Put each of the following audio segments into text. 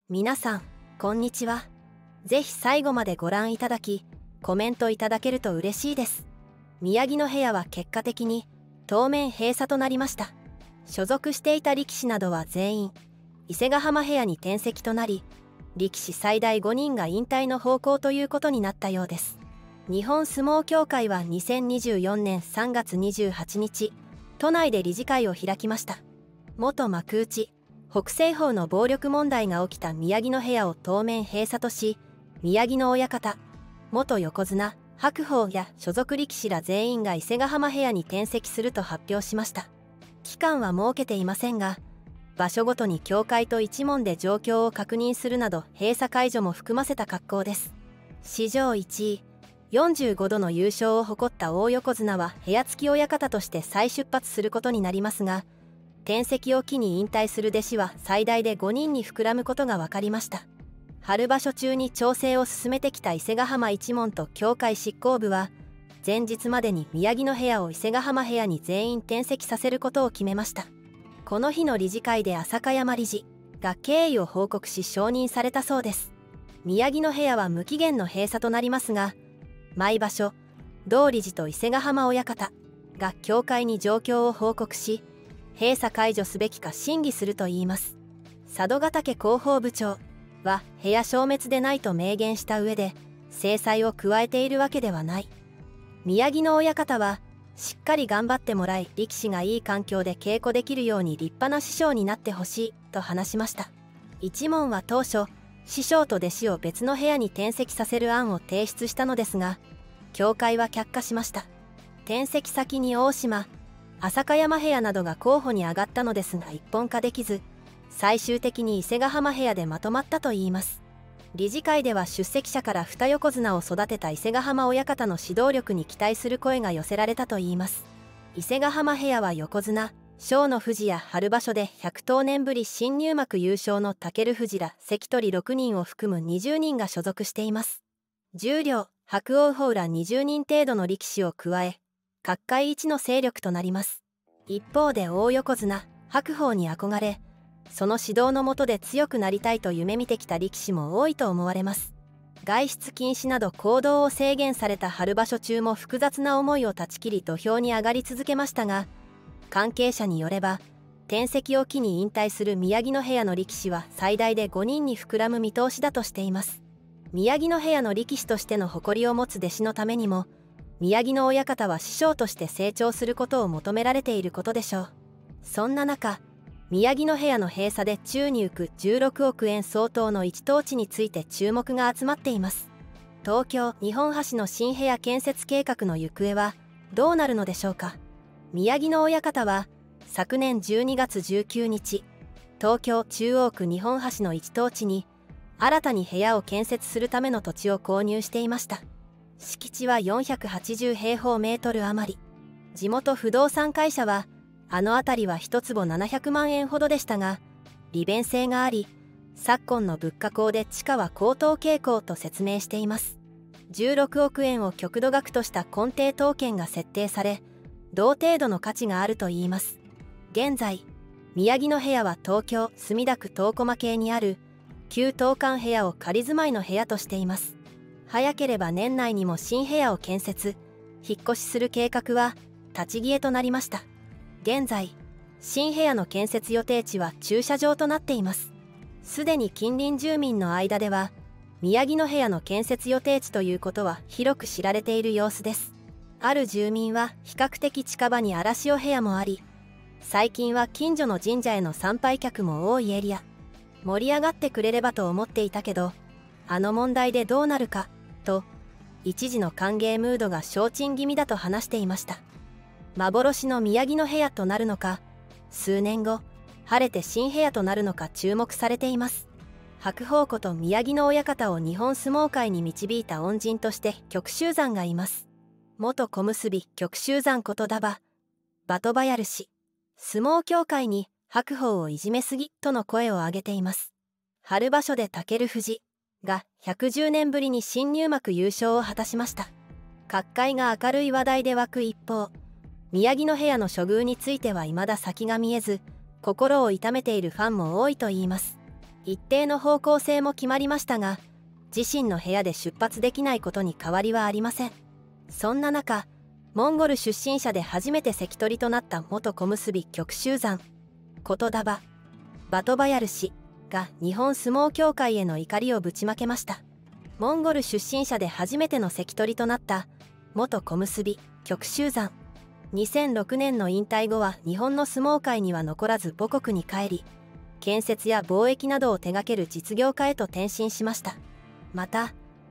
皆さん、こんにちは。ぜひ最後までご覧いただき、コメントいただけると嬉しいです。宮城野部屋は結果的に当面閉鎖となりました。所属していた力士などは全員伊勢ヶ浜部屋に転籍となり、力士最大5人が引退の方向ということになったようです。日本相撲協会は2024年3月28日、都内で理事会を開きました。元幕内北青鵬の暴力問題が起きた宮城野部屋を当面閉鎖とし、宮城野親方、元横綱白鵬や所属力士ら全員が伊勢ヶ浜部屋に転籍すると発表しました。期間は設けていませんが、場所ごとに協会と一門で状況を確認するなど閉鎖解除も含ませた格好です。史上1位、45度の優勝を誇った大横綱は部屋付き親方として再出発することになりますが、転籍を機に引退する弟子は最大で5人に膨らむことが分かりました。春場所中に調整を進めてきた伊勢ヶ浜一門と協会執行部は、前日までに宮城野部屋を伊勢ヶ浜部屋に全員転籍させることを決めました。この日の理事会で浅香山理事が経緯を報告し承認されたそうです。宮城野部屋は無期限の閉鎖となりますが、毎場所同理事と伊勢ヶ浜親方が協会に状況を報告し、閉鎖解除すべきか審議するといいます。佐渡ヶ嶽広報部長は部屋消滅でないと明言した上で、制裁を加えているわけではない。宮城野親方はしっかり頑張ってもらい、力士がいい環境で稽古できるように立派な師匠になってほしいと話しました。一門は当初師匠と弟子を別の部屋に転籍させる案を提出したのですが、協会は却下しました。転籍先に大島、浅香山部屋などが候補に上がったのですが一本化できず、最終的に伊勢ヶ浜部屋でまとまったといいます。理事会では出席者から二横綱を育てた伊勢ヶ浜親方の指導力に期待する声が寄せられたといいます。伊勢ヶ浜部屋は横綱正野富士や春場所で110年ぶり新入幕優勝の武富士ら関取6人を含む20人が所属しています。十両伯桜鵬ら20人程度の力士を加え、角界一の勢力となります。一方で大横綱白鵬に憧れ、その指導の下で強くなりたいと夢見てきた力士も多いと思われます。外出禁止など行動を制限された春場所中も複雑な思いを断ち切り土俵に上がり続けましたが、関係者によれば転籍を機に引退する宮城野部屋の力士は最大で5人に膨らむ見通しだとしています。宮城野部屋の力士としての誇りを持つ弟子のためにも、宮城野親方は師匠として成長することを求められていることでしょう。そんな中、宮城野部屋の閉鎖で宙に浮く16億円相当の一等地について注目が集まっています。東京日本橋の新部屋建設計画の行方はどうなるのでしょうか。宮城野親方は昨年12月19日、東京中央区日本橋の一等地に新たに部屋を建設するための土地を購入していました。敷地は480平方メートル余り。地元不動産会社はあの辺りは一坪700万円ほどでしたが、利便性があり昨今の物価高で地価は高騰傾向と説明しています。16億円を極度額とした根底当権が設定され、同程度の価値があるといいます。現在宮城野部屋は東京墨田区東駒系にある旧東館部屋を仮住まいの部屋としています。早ければ年内にも新部屋を建設、引っ越しする計画は立ち消えとなりました。現在新部屋の建設予定地は駐車場となっています。すでに近隣住民の間では宮城野部屋の建設予定地ということは広く知られている様子です。ある住民は比較的近場に荒潮部屋もあり、最近は近所の神社への参拝客も多いエリア、盛り上がってくれればと思っていたけど、あの問題でどうなるかと一時の歓迎ムードが消沈気味だと話していました。幻の宮城野部屋となるのか、数年後晴れて新部屋となるのか注目されています。白鵬こと宮城野親方を日本相撲界に導いた恩人として旭秀山がいます。元小結旭秀山こと馬場バヤル氏、相撲協会に白鵬をいじめすぎとの声を上げています。春場所で武富士が110年ぶりに新入幕優勝を果たしました。角界が明るい話題で沸く一方、宮城野部屋の処遇については未だ先が見えず、心を痛めているファンも多いといいます。 一定の方向性も決まりましたが、自身の部屋で出発できないことに変わりはありません。そんな中、モンゴル出身者で初めて関取となった元小結旭秀山言霊バトバヤル氏が日本相撲協会への怒りをぶちまけました。モンゴル出身者で初めての関取となった元小結旭秀山、2006年の引退後は日本の相撲界には残らず母国に帰り、建設や貿易などを手掛ける実業家へと転身しました。また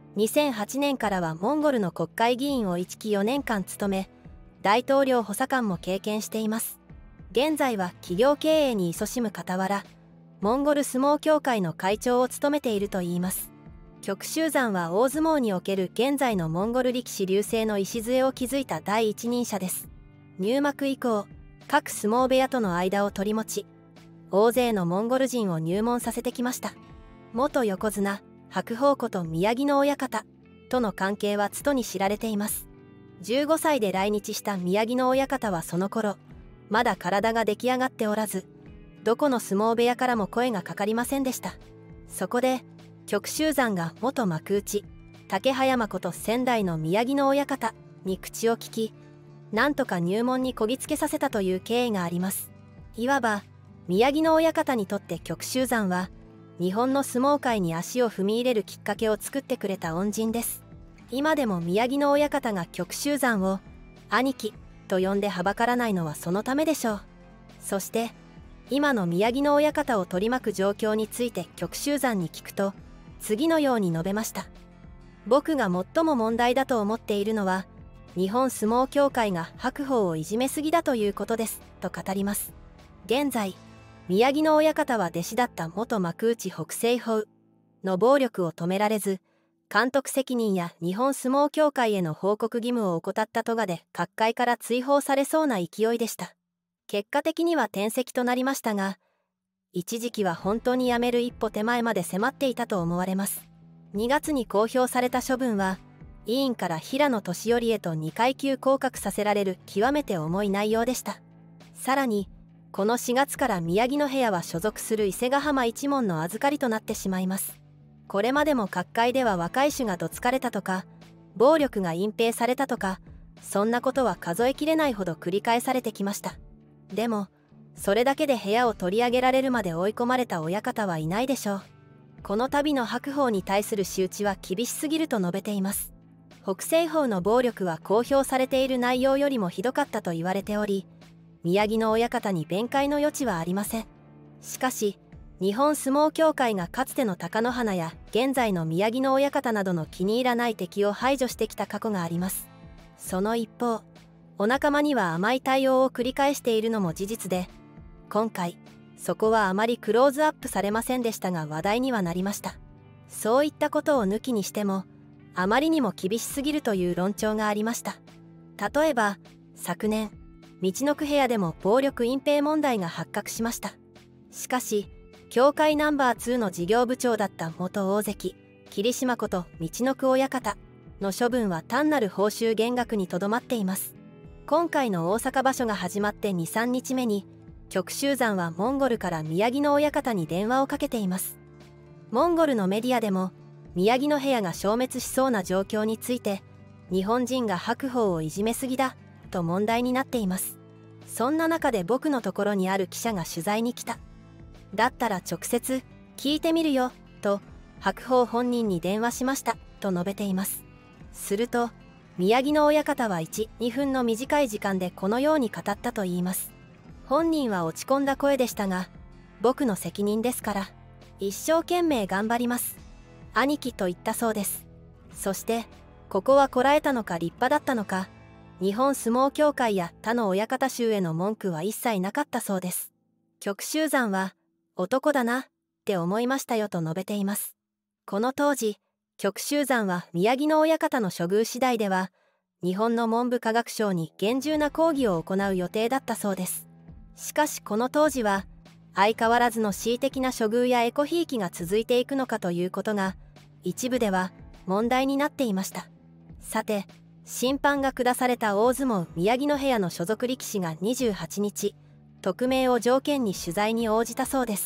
2008年からはモンゴルの国会議員を1期4年間務め、大統領補佐官も経験しています。現在は企業経営に勤しむ傍ら、モンゴル相撲協会の会長を務めているといいます。旭秀山は大相撲における現在のモンゴル力士隆盛の礎を築いた第一人者です。入幕以降、各相撲部屋との間を取り持ち、大勢のモンゴル人を入門させてきました。元横綱白鵬こと宮城野親方との関係はつとに知られています。15歳で来日した宮城野親方はその頃まだ体が出来上がっておらず、どこの相撲部屋からも声がかかりませんでした。そこで旭秀山が元幕内竹葉山こと仙台の宮城野親方に口を聞き、なんとか入門にこぎつけさせたという経緯があります。いわば宮城野親方にとって旭秀山は日本の相撲界に足を踏み入れるきっかけを作ってくれた恩人です。今でも宮城野親方が旭秀山を兄貴と呼んではばからないのはそのためでしょう。そして今の宮城野親方を取り巻く状況について旭秀山に聞くと、次のように述べました。僕が最も問題だと思っているのは、日本相撲協会が白鵬をいじめすぎだということですと語ります。現在宮城野親方は弟子だった元幕内北青鵬の暴力を止められず、監督責任や日本相撲協会への報告義務を怠った咎で各界から追放されそうな勢いでした。結果的には転籍となりましたが、一時期は本当に辞める一歩手前まで迫っていたと思われます。2月に公表された処分は、委員から平野俊頼へと2階級降格させられる極めて重い内容でした。さらにこの4月から宮城野部屋は所属する伊勢ヶ浜一門の預かりとなってしまいます。これまでも各界では若い衆がどつかれたとか、暴力が隠蔽されたとか、そんなことは数えきれないほど繰り返されてきました。でもそれだけで部屋を取り上げられるまで追い込まれた親方はいないでしょう。この度の白鵬に対する仕打ちは厳しすぎると述べています。北青鵬の暴力は公表されている内容よりもひどかったと言われており、宮城野親方に弁解の余地はありません。しかし日本相撲協会がかつての貴乃花や現在の宮城野親方などの気に入らない敵を排除してきた過去があります。その一方、お仲間には甘い対応を繰り返しているのも事実で、今回そこはあまりクローズアップされませんでしたが話題にはなりました。そういったことを抜きにしてもあまりにも厳しすぎるという論調がありました。例えば昨年陸奥部屋でも暴力隠蔽問題が発覚しました。しかし協会ナンバー2の事業部長だった元大関霧島こと陸奥親方の処分は単なる報酬減額にとどまっています。今回の大阪場所が始まって 2,3 日目に旭秀山はモンゴルから宮城野親方に電話をかけています。モンゴルのメディアでも宮城野部屋が消滅しそうな状況について、日本人が白鵬をいじめすぎだと問題になっています。そんな中で僕のところにある記者が取材に来た。だったら直接聞いてみるよと白鵬本人に電話しましたと述べています。すると宮城野親方は 1,2 分の短い時間でこのように語ったといいます。本人は落ち込んだ声でしたが、僕の責任ですから一生懸命頑張ります兄貴と言ったそうです。そしてここはこらえたのか立派だったのか、日本相撲協会や他の親方衆への文句は一切なかったそうです。旭秀山は男だなって思いましたよと述べています。この当時旭秀山は宮城野親方の処遇次第では日本の文部科学省に厳重な抗議を行う予定だったそうです。しかしこの当時は相変わらずの恣意的な処遇やエコひいきが続いていくのかということが一部では問題になっていました。さて、審判が下された大相撲宮城野部屋の所属力士が28日匿名を条件に取材に応じたそうです。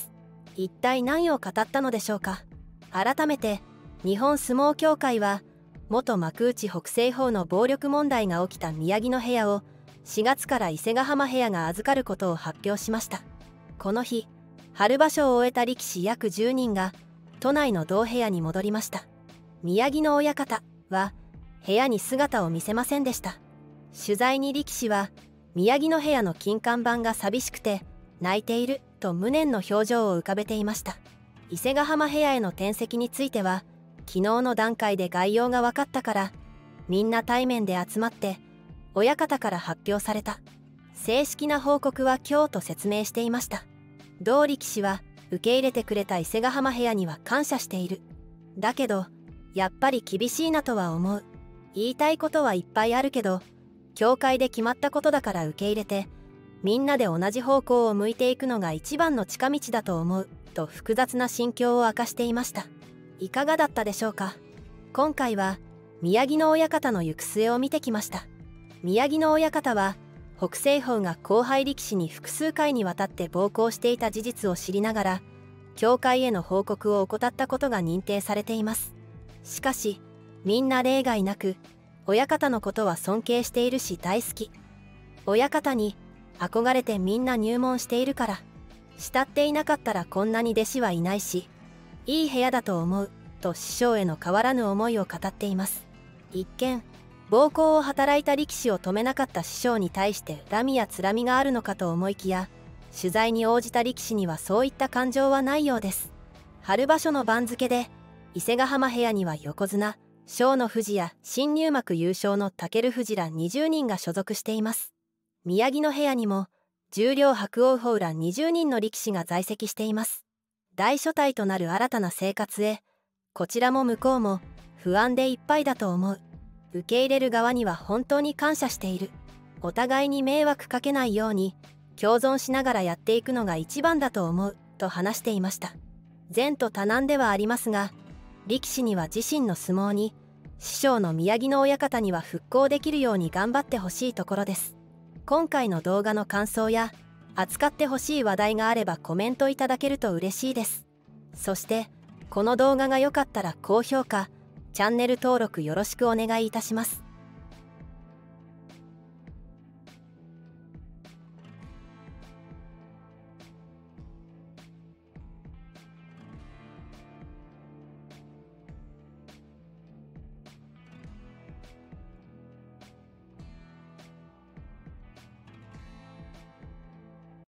一体何を語ったのでしょうか。改めて日本相撲協会は元幕内北青鵬の暴力問題が起きた宮城野部屋を4月から伊勢ヶ濱部屋が預かることを発表しました。この日、春場所を終えた力士約10人が都内の同部屋に戻りました。宮城野親方は部屋に姿を見せませんでした。取材に力士は宮城野部屋の金看板が寂しくて泣いていると無念の表情を浮かべていました。伊勢ヶ濱部屋への転籍については昨日の段階で概要が分かったからみんな対面で集まって親方から発表された、正式な報告は今日と説明していました。同力士は受け入れてくれた伊勢ヶ濱部屋には感謝している。だけどやっぱり厳しいなとは思う。言いたいことはいっぱいあるけど協会で決まったことだから受け入れてみんなで同じ方向を向いていくのが一番の近道だと思うと複雑な心境を明かしていました。いかがだったでしょうか。今回は宮城野親方の行く末を見てきました。宮城野親方は北青鵬が後輩力士に複数回にわたって暴行していた事実を知りながら協会への報告を怠ったことが認定されています。しかしみんな例外なく親方のことは尊敬しているし大好き。親方に憧れてみんな入門しているから、慕っていなかったらこんなに弟子はいないしいい部屋だと思うと師匠への変わらぬ思いを語っています。一見暴行を働いた力士を止めなかった師匠に対して恨みやつらみがあるのかと思いきや、取材に応じた力士にはそういった感情はないようです。春場所の番付で伊勢ヶ濱部屋には横綱庄野富士や新入幕優勝の武富士ら20人が所属しています。宮城野部屋にも十両伯桜鵬ら20人の力士が在籍しています。大所帯となる新たな生活へ、こちらも向こうも不安でいっぱいだと思う。受け入れる側には本当に感謝している。お互いに迷惑かけないように共存しながらやっていくのが一番だと思うと話していました。前途多難ではありますが、力士には自身の相撲に、師匠の宮城野親方には復興できるように頑張ってほしいところです。今回の動画の感想や扱ってほしい話題があればコメントいただけると嬉しいです。そしてこの動画が良かったら高評価、チャンネル登録よろしくお願いいたします。